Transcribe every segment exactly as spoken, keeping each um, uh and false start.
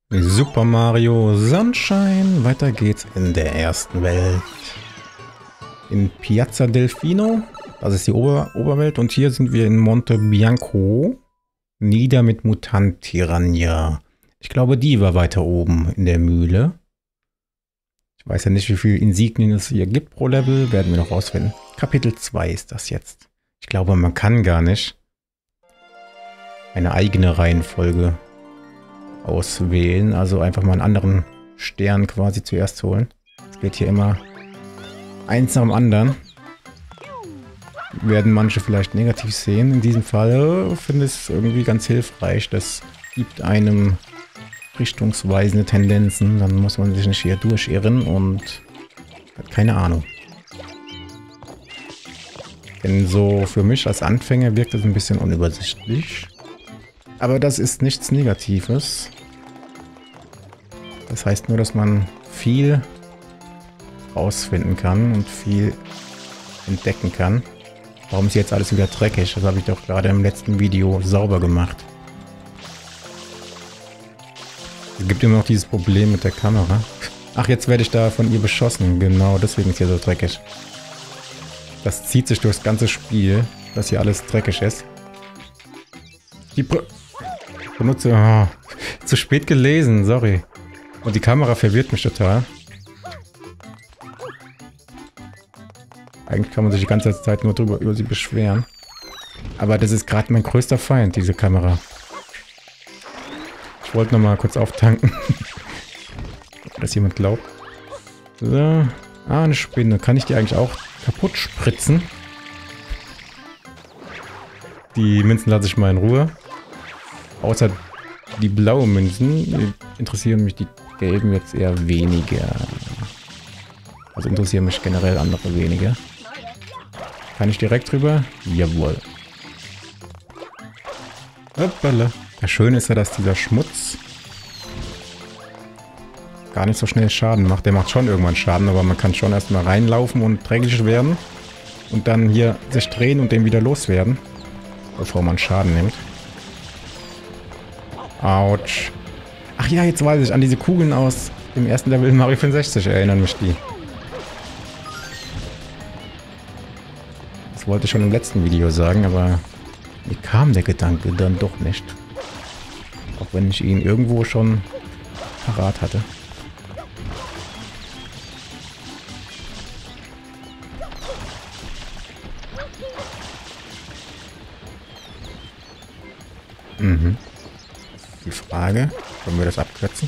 Super Mario Sunshine. Weiter geht's in der ersten Welt. In Piazza Delfino. Das ist die Ober Oberwelt. Und hier sind wir in Monte Bianco. Nieder mit Mutant Piranha. Ich glaube, die war weiter oben in der Mühle. Ich weiß ja nicht, wie viele Insignien es hier gibt pro Level. Werden wir noch rausfinden. Kapitel zwei ist das jetzt. Ich glaube, man kann gar nicht eine eigene Reihenfolge auswählen. Also einfach mal einen anderen Stern quasi zuerst holen. Es geht hier immer eins nach dem anderen. Werden manche vielleicht negativ sehen. In diesem Fall finde ich es irgendwie ganz hilfreich. Das gibt einem richtungsweisende Tendenzen. Dann muss man sich nicht hier durchirren und hat keine Ahnung. Denn so für mich als Anfänger wirkt es ein bisschen unübersichtlich. Aber das ist nichts Negatives. Das heißt nur, dass man viel rausfinden kann und viel entdecken kann. Warum ist jetzt alles wieder dreckig? Das habe ich doch gerade im letzten Video sauber gemacht. Es gibt immer noch dieses Problem mit der Kamera. Ach, jetzt werde ich da von ihr beschossen. Genau, deswegen ist hier so dreckig. Das zieht sich durchs ganze Spiel, dass hier alles dreckig ist. Die Br benutze... Oh, zu spät gelesen, sorry. Und die Kamera verwirrt mich total. Eigentlich kann man sich die ganze Zeit nur drüber über sie beschweren. Aber das ist gerade mein größter Feind, diese Kamera. Ich wollte noch mal kurz auftanken. Ob das jemand glaubt. So. Ah, eine Spinne. Kann ich die eigentlich auch kaputt spritzen? Die Münzen lasse ich mal in Ruhe. Außer die blauen Münzen interessieren mich die gelben jetzt eher weniger. Also interessieren mich generell andere weniger. Kann ich direkt drüber? Jawohl. Hoppala. Das Schöne ist ja, dass dieser Schmutz gar nicht so schnell Schaden macht. Der macht schon irgendwann Schaden, aber man kann schon erstmal reinlaufen und dreckig werden. Und dann hier sich drehen und den wieder loswerden. Bevor man Schaden nimmt. Autsch. Ach ja, jetzt weiß ich. An diese Kugeln aus dem ersten Level in Mario fünfundsechzig erinnern mich die. Das wollte ich schon im letzten Video sagen, aber mir kam der Gedanke dann doch nicht. Auch wenn ich ihn irgendwo schon parat hatte. Mhm. Die Frage, können wir das abkürzen?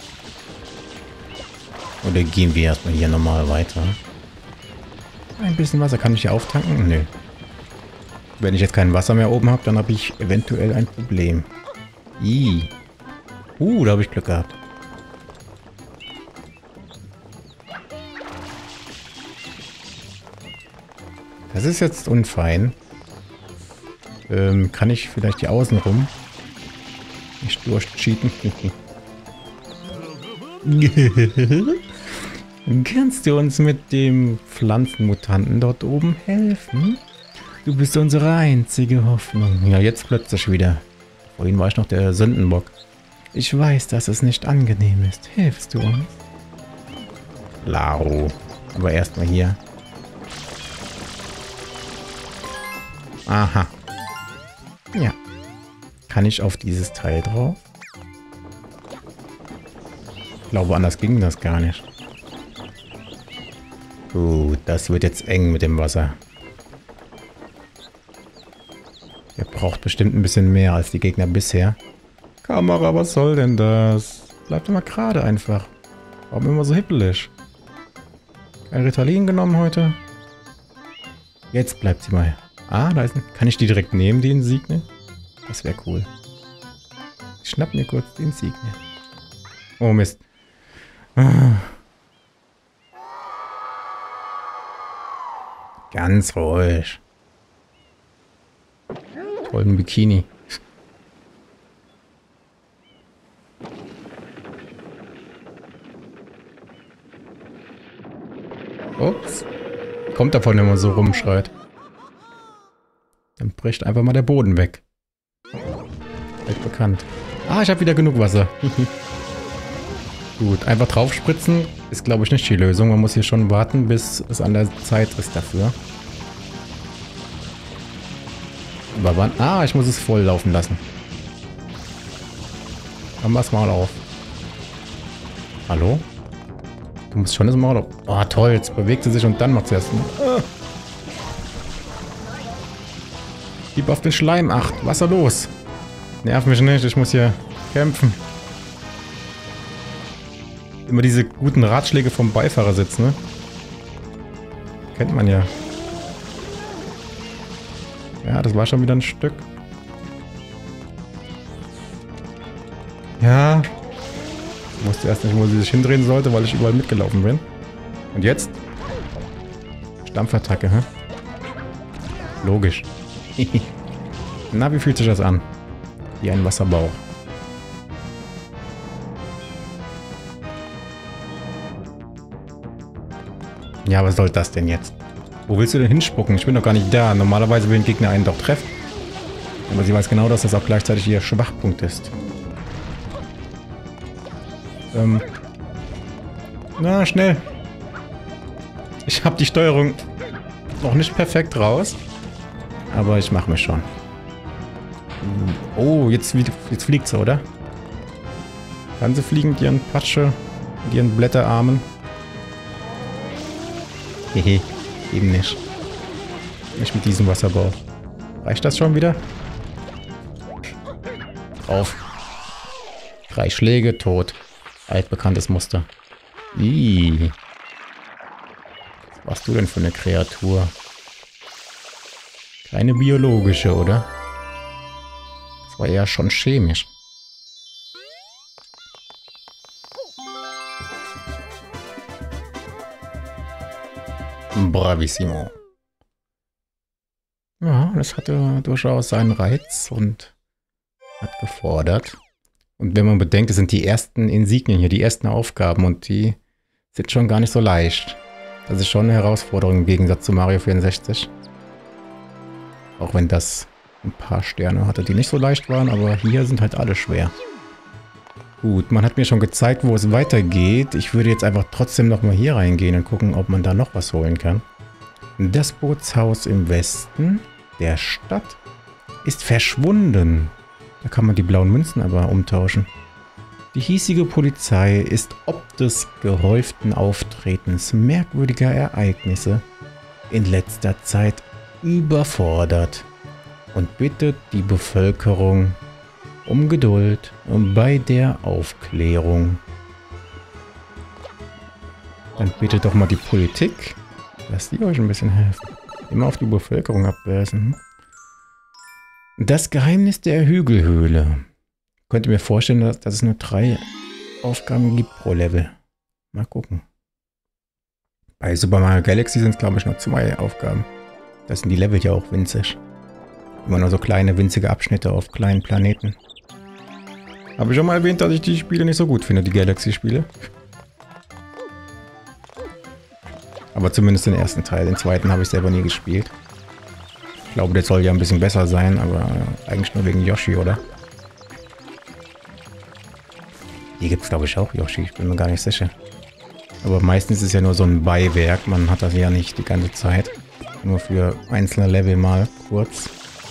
Oder gehen wir erstmal hier normal weiter? Ein bisschen Wasser kann ich hier auftanken? Nö. Wenn ich jetzt kein Wasser mehr oben habe, dann habe ich eventuell ein Problem. Ih. Uh, da habe ich Glück gehabt. Das ist jetzt unfein. Ähm, kann ich vielleicht hier außen rum nicht durchcheaten? Kannst du uns mit dem Pflanzenmutanten dort oben helfen? Du bist unsere einzige Hoffnung. Ja, jetzt plötzlich wieder. Vorhin war ich noch der Sündenbock. Ich weiß, dass es nicht angenehm ist. Hilfst du uns? Lau. Aber erstmal hier. Aha. Ja. Kann ich auf dieses Teil drauf? Ich glaube, anders ging das gar nicht. Uh, das wird jetzt eng mit dem Wasser. Er braucht bestimmt ein bisschen mehr als die Gegner bisher. Kamera, was soll denn das? Bleibt immer gerade einfach. Warum immer so hippelig? Kein Ritalin genommen heute? Jetzt bleibt sie mal. Ah, da ist ein... Kann ich die direkt nehmen, die Insigne? Das wäre cool. Ich schnapp mir kurz die Insigne. Oh Mist. Ah. Ganz ruhig. Tollen Bikini. Ups. Kommt davon, wenn man so rumschreit. Dann bricht einfach mal der Boden weg. Vielleicht bekannt. Ah, ich habe wieder genug Wasser. Gut, einfach drauf spritzen ist, glaube ich, nicht die Lösung. Man muss hier schon warten, bis es an der Zeit ist dafür. Aber wann? Ah, ich muss es voll laufen lassen. Dann mach's mal auf. Hallo? Du musst schon das Maul auf. Oh, toll, jetzt bewegt sie sich und dann macht sie erst. Ah. Gib auf den Schleim, acht. Was ist da los? Nerv mich nicht, ich muss hier kämpfen. Immer diese guten Ratschläge vom Beifahrersitz, ne? Kennt man ja. Ja, das war schon wieder ein Stück. Ja. Ich wusste erst nicht, wo sie sich hindrehen sollte, weil ich überall mitgelaufen bin. Und jetzt? Stampfattacke, hä? Logisch. Na, wie fühlt sich das an? Wie ein Wasserbauch. Ja, was soll das denn jetzt? Wo willst du denn hinspucken? Ich bin doch gar nicht da. Normalerweise will ein Gegner einen doch treffen. Aber sie weiß genau, dass das auch gleichzeitig ihr Schwachpunkt ist. Ähm. Na, schnell. Ich habe die Steuerung noch nicht perfekt raus. Aber ich mache mich schon. Oh, jetzt, jetzt fliegt sie, oder? Kann sie fliegen mit ihren Patsche, mit ihren Blätterarmen? Hehe, eben nicht. Nicht mit diesem Wasserbau. Reicht das schon wieder? Drauf. Drei Schläge, tot. Altbekanntes Muster. Ih. Was warst du denn für eine Kreatur? Keine biologische, oder? Das war eher schon chemisch. Bravissimo. Ja, das hatte durchaus seinen Reiz und hat gefordert. Und wenn man bedenkt, es sind die ersten Insignien hier, die ersten Aufgaben und die sind schon gar nicht so leicht. Das ist schon eine Herausforderung im Gegensatz zu Mario vierundsechzig. Auch wenn das ein paar Sterne hatte, die nicht so leicht waren, aber hier sind halt alle schwer. Gut, man hat mir schon gezeigt, wo es weitergeht. Ich würde jetzt einfach trotzdem nochmal hier reingehen und gucken, ob man da noch was holen kann. Das Bootshaus im Westen der Stadt ist verschwunden. Da kann man die blauen Münzen aber umtauschen. Die hiesige Polizei ist ob des gehäuften Auftretens merkwürdiger Ereignisse in letzter Zeit überfordert und bittet die Bevölkerung um Geduld bei der Aufklärung. Dann bittet doch mal die Politik, dass die euch ein bisschen helfen. Immer auf die Bevölkerung abwälzen. Das Geheimnis der Hügelhöhle. Könnt ihr mir vorstellen, dass, dass es nur drei Aufgaben gibt pro Level. Mal gucken. Bei Super Mario Galaxy sind es, glaube ich, nur zwei Aufgaben. Das sind die Level ja auch winzig. Immer nur so kleine, winzige Abschnitte auf kleinen Planeten. Habe ich schon mal erwähnt, dass ich die Spiele nicht so gut finde, die Galaxy-Spiele. Aber zumindest den ersten Teil. Den zweiten habe ich selber nie gespielt. Ich glaube, der soll ja ein bisschen besser sein, aber eigentlich nur wegen Yoshi, oder? Hier gibt es, glaube ich, auch Yoshi. Ich bin mir gar nicht sicher. Aber meistens ist es ja nur so ein Beiwerk. Man hat das ja nicht die ganze Zeit. Nur für einzelne Level mal kurz.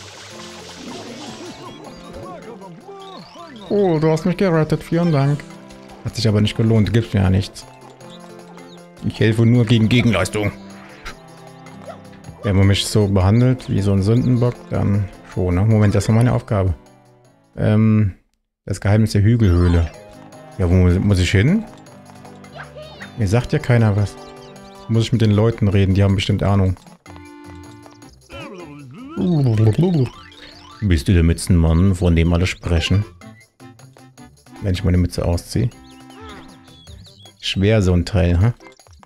Oh, du hast mich gerettet. Vielen Dank. Hat sich aber nicht gelohnt. Gibt mir ja nichts. Ich helfe nur gegen Gegenleistung. Wenn man mich so behandelt, wie so ein Sündenbock, dann schon. Ne? Moment, das war meine Aufgabe. Ähm, das Geheimnis der Hügelhöhle. Ja, wo muss ich hin? Mir sagt ja keiner was. Muss ich mit den Leuten reden, die haben bestimmt Ahnung. Bist du der Mützenmann, von dem alle sprechen? Wenn ich meine Mütze ausziehe. Schwer so ein Teil, ha?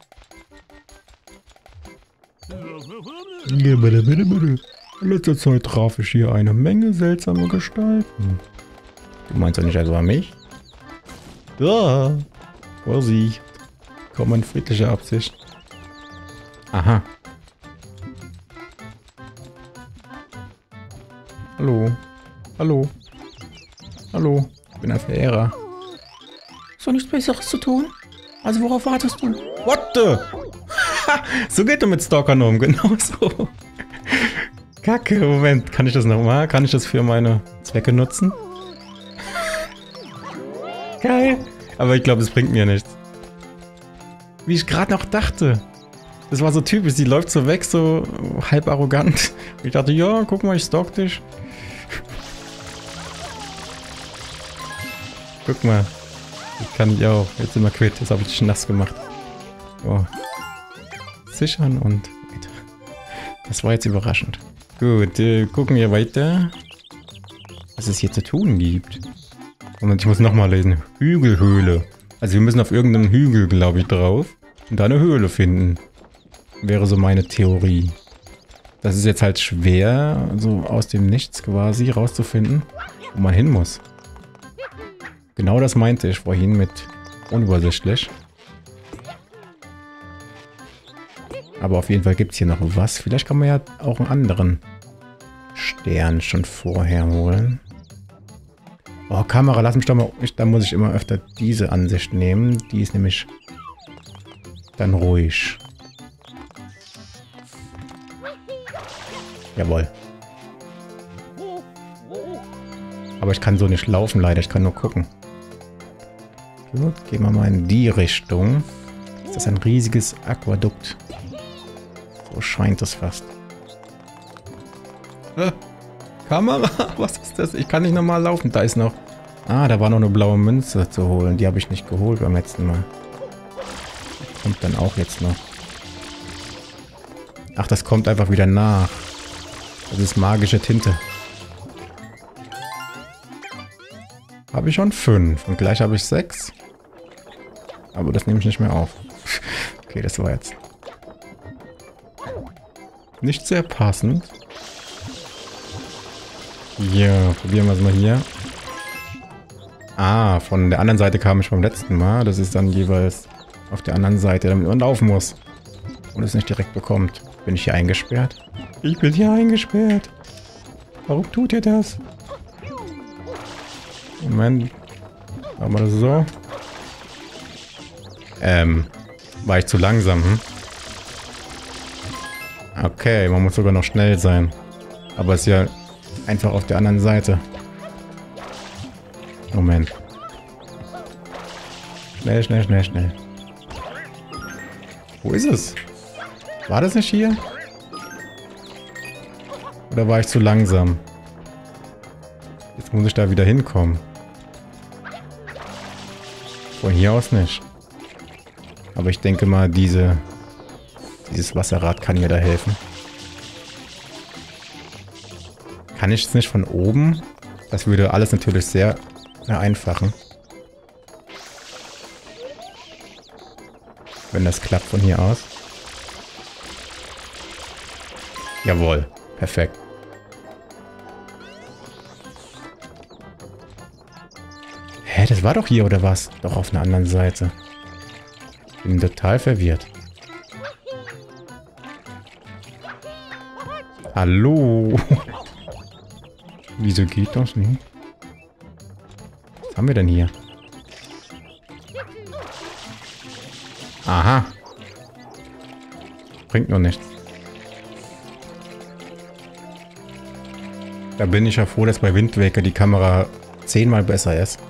In letzter Zeit traf ich hier eine Menge seltsamer Gestalten. Du meinst ja nicht etwa mich? Ja, Vorsicht. Komm in friedlicher Absicht. Aha. Hallo. Hallo. Hallo. Ich bin ein Verehrer. Ist doch nichts Besseres zu tun. Also worauf wartest du? What the? So geht er mit Stalkern um, genau so. Kacke, Moment. Kann ich das nochmal? Kann ich das für meine Zwecke nutzen? Geil. Aber ich glaube, es bringt mir nichts. Wie ich gerade noch dachte. Das war so typisch. Sie läuft so weg, so halb arrogant. Ich dachte, ja, guck mal, ich stalk dich. Guck mal. Das kann ich auch. Jetzt sind wir quitt. Jetzt habe ich dich nass gemacht. Oh. Sichern und weiter. Das war jetzt überraschend. Gut, äh, gucken wir weiter. Was es hier zu tun gibt. Und ich muss nochmal lesen. Hügelhöhle. Also wir müssen auf irgendeinem Hügel, glaube ich, drauf. Und da eine Höhle finden. Wäre so meine Theorie. Das ist jetzt halt schwer, so aus dem Nichts quasi rauszufinden, wo man hin muss. Genau das meinte ich vorhin mit unübersichtlich. Aber auf jeden Fall gibt es hier noch was. Vielleicht kann man ja auch einen anderen Stern schon vorher holen. Oh, Kamera, lass mich doch mal... Ich, da muss ich immer öfter diese Ansicht nehmen. Die ist nämlich dann ruhig. Jawohl. Aber ich kann so nicht laufen, leider. Ich kann nur gucken. Gut, gehen wir mal in die Richtung. Ist das ein riesiges Aquädukt? So scheint es fast. Äh, Kamera? Was ist das? Ich kann nicht normal laufen. Da ist noch... Ah, da war noch eine blaue Münze zu holen. Die habe ich nicht geholt beim letzten Mal. Die kommt dann auch jetzt noch. Ach, das kommt einfach wieder nach. Das ist magische Tinte. Habe ich schon fünf. Und gleich habe ich sechs. Aber das nehme ich nicht mehr auf. Okay, das war jetzt nicht sehr passend. Ja, probieren wir es mal hier. Ah, von der anderen Seite kam ich beim letzten Mal. Das ist dann jeweils auf der anderen Seite, damit man laufen muss. Und es nicht direkt bekommt. Bin ich hier eingesperrt? Ich bin hier eingesperrt. Warum tut ihr das? Moment. Machen wir das so. Ähm, war ich zu langsam, hm? Okay, man muss sogar noch schnell sein. Aber ist ja einfach auf der anderen Seite. Moment. Schnell, schnell, schnell, schnell. Wo ist es? War das nicht hier? Oder war ich zu langsam? Jetzt muss ich da wieder hinkommen. Von hier aus nicht. Aber ich denke mal, diese, dieses Wasserrad kann mir da helfen. Kann ich es nicht von oben? Das würde alles natürlich sehr vereinfachen. Wenn das klappt von hier aus. Jawohl, perfekt. Hä, das war doch hier, oder was? Doch auf einer anderen Seite. Bin total verwirrt. Hallo? Wieso geht das nicht? Was haben wir denn hier? Aha. Bringt nur nichts. Da bin ich ja froh, dass bei Wind Waker die Kamera zehnmal besser ist.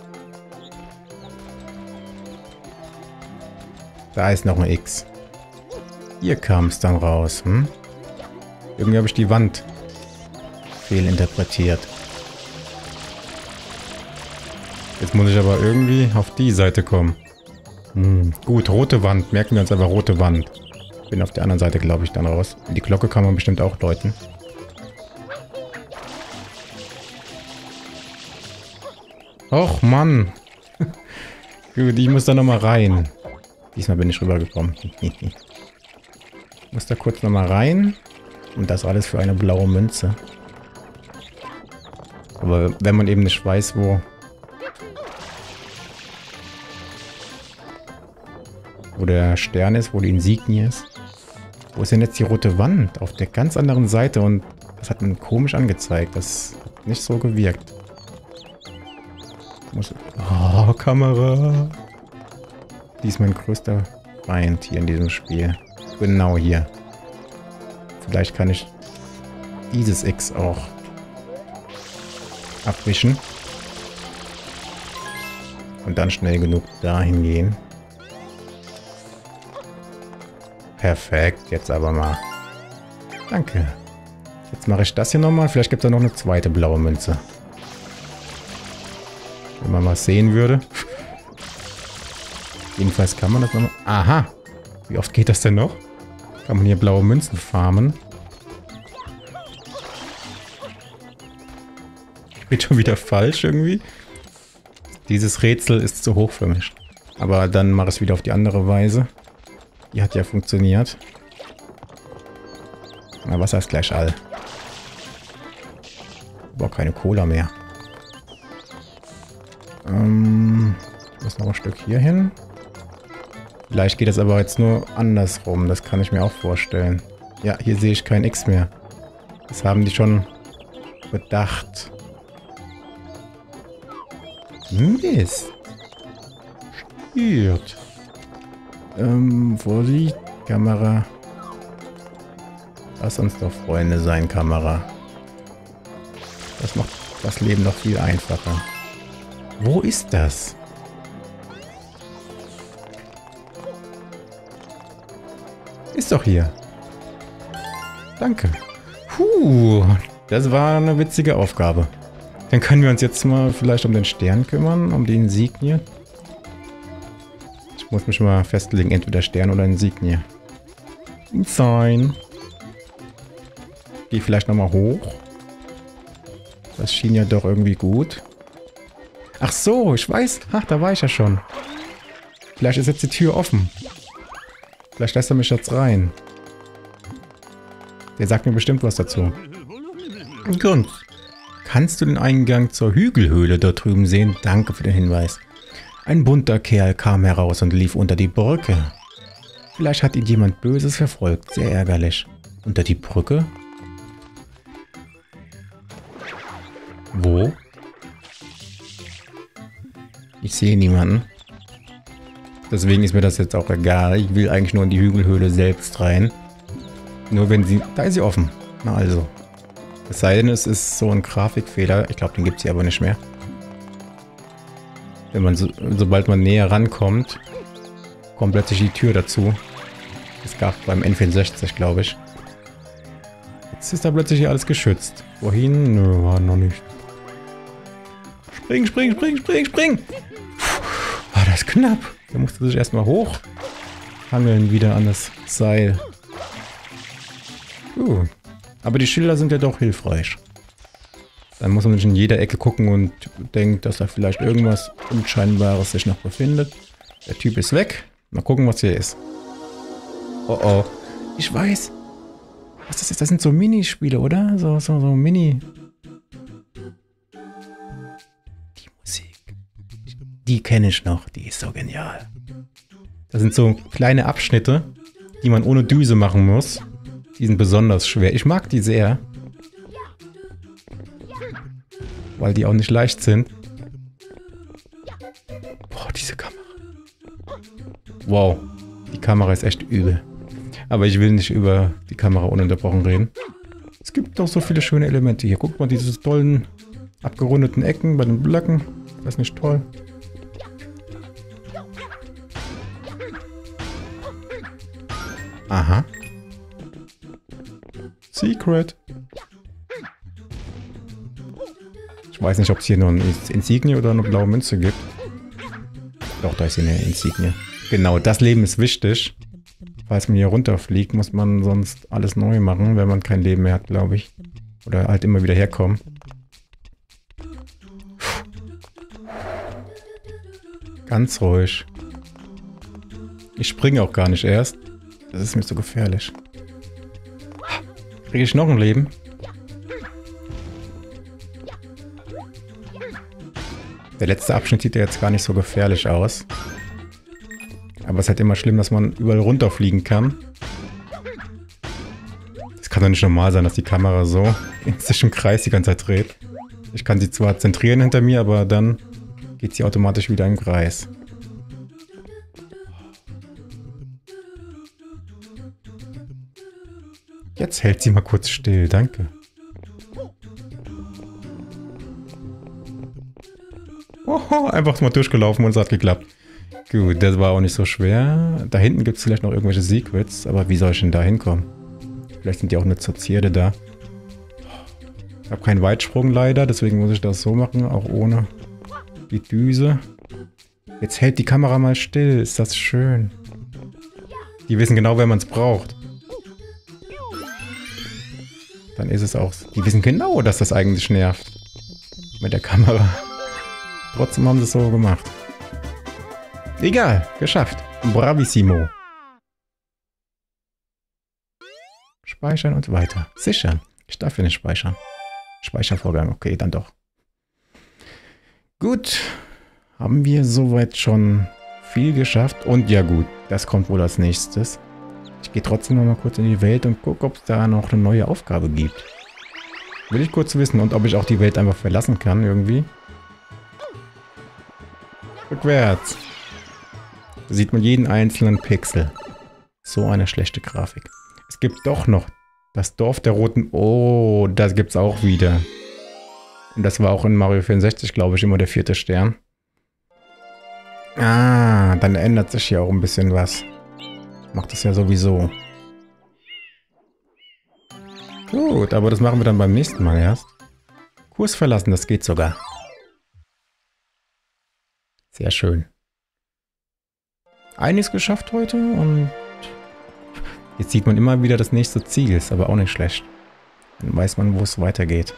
Da ist noch ein X. Hier kam es dann raus, hm? Irgendwie habe ich die Wand fehlinterpretiert. Jetzt muss ich aber irgendwie auf die Seite kommen. Hm, gut, rote Wand. Merken wir uns einfach rote Wand. Bin auf der anderen Seite, glaube ich, dann raus. Die Glocke kann man bestimmt auch läuten. Och, Mann. Gut, ich muss da nochmal rein. Diesmal bin ich rübergekommen. Ich muss da kurz nochmal rein. Und das alles für eine blaue Münze. Aber wenn man eben nicht weiß, wo... wo der Stern ist, wo die Insignie ist. Wo ist denn jetzt die rote Wand? Auf der ganz anderen Seite. Und das hat man komisch angezeigt. Das hat nicht so gewirkt. muss... Oh, Kamera. Die ist mein größter Feind hier in diesem Spiel. Genau hier. Vielleicht kann ich dieses X auch abwischen. Und dann schnell genug dahin gehen. Perfekt, jetzt aber mal. Danke. Jetzt mache ich das hier nochmal. Vielleicht gibt es da noch eine zweite blaue Münze. Wenn man mal sehen würde. Jedenfalls kann man das nochmal... Aha! Wie oft geht das denn noch? Kann man hier blaue Münzen farmen? Ich bin schon wieder falsch irgendwie. Dieses Rätsel ist zu hoch für mich. Aber dann mache ich es wieder auf die andere Weise. Die hat ja funktioniert. Na, Wasser ist gleich all. Aber keine Cola mehr. Ähm, muss noch ein Stück hier hin. Vielleicht geht es aber jetzt nur andersrum. Das kann ich mir auch vorstellen. Ja, hier sehe ich kein X mehr. Das haben die schon bedacht. Mist. Stiert. Ähm, wo liegt Kamera? Lass uns doch Freunde sein, Kamera. Das macht das Leben noch viel einfacher. Wo ist das? Ist doch hier. Danke. Puh, das war eine witzige Aufgabe. Dann können wir uns jetzt mal vielleicht um den Stern kümmern, um die Insignie. Ich muss mich mal festlegen, entweder Stern oder Insignie. Sein. Geh vielleicht nochmal hoch. Das schien ja doch irgendwie gut. Ach so, ich weiß. Ach, da war ich ja schon. Vielleicht ist jetzt die Tür offen. Vielleicht lässt er mich jetzt rein. Der sagt mir bestimmt was dazu. Grund. Kannst du den Eingang zur Hügelhöhle dort drüben sehen? Danke für den Hinweis. Ein bunter Kerl kam heraus und lief unter die Brücke. Vielleicht hat ihn jemand Böses verfolgt. Sehr ärgerlich. Unter die Brücke? Wo? Ich sehe niemanden. Deswegen ist mir das jetzt auch egal. Ich will eigentlich nur in die Hügelhöhle selbst rein. Nur wenn sie... Da ist sie offen. Na also. Es sei denn, es ist so ein Grafikfehler. Ich glaube, den gibt es hier aber nicht mehr. Wenn man so, sobald man näher rankommt, kommt plötzlich die Tür dazu. Es gab beim N vierundsechzig, glaube ich. Jetzt ist da plötzlich hier alles geschützt. Wohin? Nö, war noch nicht. Spring, spring, spring, spring, spring! War das knapp. Da musste sich erstmal hoch hangeln wieder an das Seil. Uh. Aber die Schilder sind ja doch hilfreich. Dann muss man nicht in jeder Ecke gucken und denkt, dass da vielleicht irgendwas Unscheinbares sich noch befindet. Der Typ ist weg. Mal gucken, was hier ist. Oh oh. Ich weiß. Was das ist? Das sind so Minispiele, oder? So, so, so Mini... Die Musik. Die kenne ich noch. Die ist so genial. Das sind so kleine Abschnitte, die man ohne Düse machen muss. Die sind besonders schwer. Ich mag die sehr. Weil die auch nicht leicht sind. Boah, diese Kamera. Wow. Die Kamera ist echt übel. Aber ich will nicht über die Kamera ununterbrochen reden. Es gibt doch so viele schöne Elemente hier. Guckt mal, diese tollen abgerundeten Ecken bei den Blöcken. Das ist nicht toll. Aha. Secret. Ich weiß nicht, ob es hier nur eine Insignie oder eine blaue Münze gibt. Doch, da ist hier eine Insignie. Genau, das Leben ist wichtig. Falls man hier runterfliegt, muss man sonst alles neu machen, wenn man kein Leben mehr hat, glaube ich. Oder halt immer wieder herkommen. Ganz ruhig. Ich springe auch gar nicht erst. Das ist mir zu gefährlich. Kriege ich noch ein Leben? Der letzte Abschnitt sieht ja jetzt gar nicht so gefährlich aus. Aber es ist halt immer schlimm, dass man überall runterfliegen kann. Es kann doch nicht normal sein, dass die Kamera so in sich im Kreis die ganze Zeit dreht. Ich kann sie zwar zentrieren hinter mir, aber dann geht sie automatisch wieder im Kreis. Jetzt hält sie mal kurz still, danke. Oho, einfach mal durchgelaufen und es hat geklappt. Gut, das war auch nicht so schwer. Da hinten gibt es vielleicht noch irgendwelche Secrets, aber wie soll ich denn da hinkommen? Vielleicht sind die auch nur zur Zierde da. Ich habe keinen Weitsprung leider, deswegen muss ich das so machen, auch ohne die Düse. Jetzt hält die Kamera mal still, ist das schön. Die wissen genau, wenn man es braucht. Dann ist es auch... Die wissen genau, dass das eigentlich nervt. Mit der Kamera. Trotzdem haben sie es so gemacht. Egal, geschafft. Bravissimo. Speichern und weiter. Sichern. Ich darf hier nicht speichern. Speichervorgang, okay, dann doch. Gut. Haben wir soweit schon viel geschafft. Und ja gut, das kommt wohl als nächstes. Ich gehe trotzdem noch mal kurz in die Welt und gucke, ob es da noch eine neue Aufgabe gibt. Will ich kurz wissen und ob ich auch die Welt einfach verlassen kann irgendwie. Rückwärts. Da sieht man jeden einzelnen Pixel. So eine schlechte Grafik. Es gibt doch noch das Dorf der Roten... Oh, das gibt's auch wieder. Und das war auch in Mario vierundsechzig, glaube ich, immer der vierte Stern. Ah, dann ändert sich hier auch ein bisschen was. Macht das ja sowieso. Gut, aber das machen wir dann beim nächsten Mal erst. Kurs verlassen, das geht sogar. Sehr schön. Einiges geschafft heute und jetzt sieht man immer wieder das nächste Ziel, ist aber auch nicht schlecht. Dann weiß man, wo es weitergeht.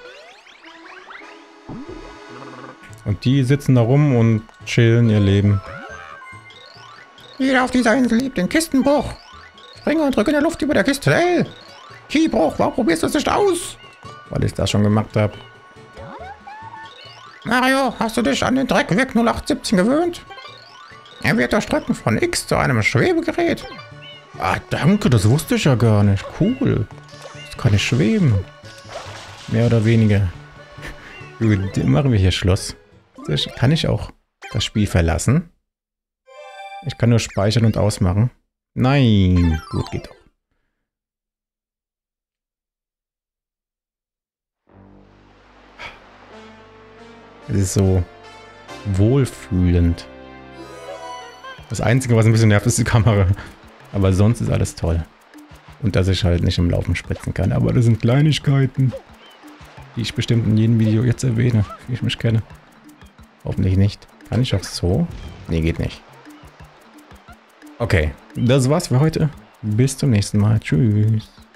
Und die sitzen da rum und chillen ihr Leben. Jeder auf dieser Insel liebt den Kistenbruch. Springe und drücke in der Luft über der Kiste. Hey! Keybruch, warum probierst du es nicht aus? Weil ich das schon gemacht habe. Mario, hast du dich an den Dreckweg null acht siebzehn gewöhnt? Er wird das Drücken von X zu einem Schwebegerät. Ah, danke, das wusste ich ja gar nicht. Cool. Jetzt kann ich schweben. Mehr oder weniger. Gut, dann machen wir hier Schluss. Kann ich auch das Spiel verlassen? Ich kann nur speichern und ausmachen. Nein. Gut, geht doch. Es ist so wohlfühlend. Das Einzige, was ein bisschen nervt, ist die Kamera. Aber sonst ist alles toll. Und dass ich halt nicht im Laufen spritzen kann. Aber das sind Kleinigkeiten, die ich bestimmt in jedem Video jetzt erwähne, wie ich mich kenne. Hoffentlich nicht. Kann ich auch so? Nee, geht nicht. Okay, das war's für heute. Bis zum nächsten Mal. Tschüss.